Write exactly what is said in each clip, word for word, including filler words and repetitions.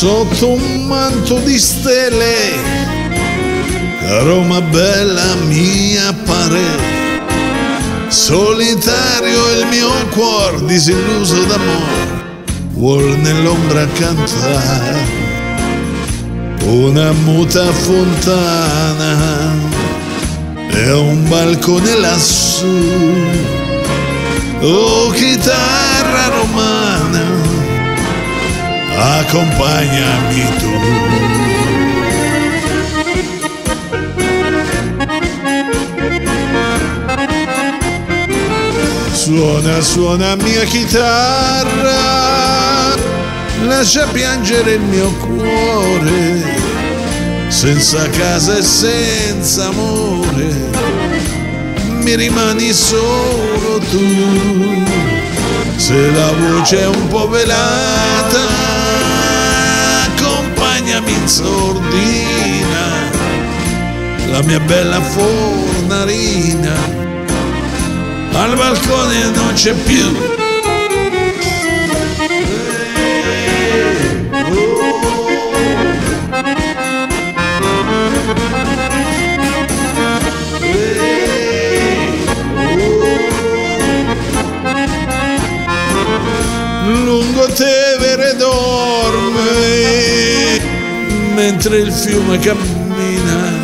sotto un manto di stelle, Roma bella mia appare. Solitario il mio cuor disilluso d'amore, vuol nell'ombra cantare una muta fontana e un balcone lassù. Oh, chitarra romana, accompagnami tu. Suona, suona mia chitarra, lascia piangere il mio cuore, senza casa e senza amore, mi rimani solo tu. Se la voce è un po' velata, accompagnami in sordina, la mia bella fornarina al balcone non c'è più. Lungo Tevere dorme mentre il fiume cammina,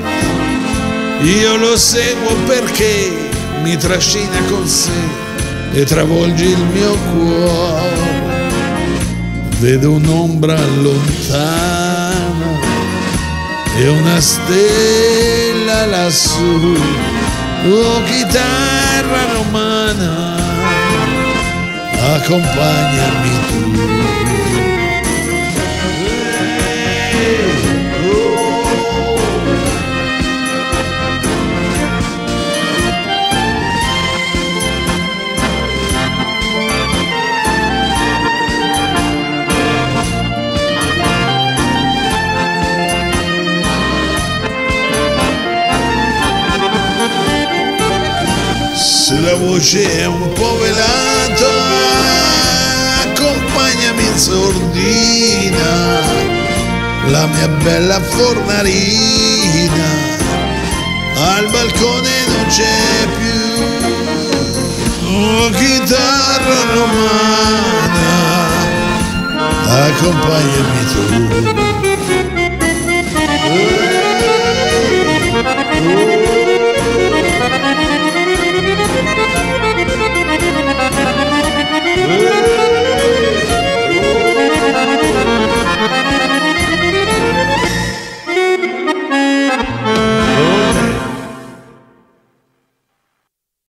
io lo seguo perché mi trascina con sé e travolge il mio cuore. Vedo un'ombra lontana e una stella lassù. Oh, chitarra romana, accompagnami tu. Se la voce è un po' velata, accompagnami in sordina, la mia bella fornarina, al balcone non c'è più. Oh, chitarra romana, accompagnami tu.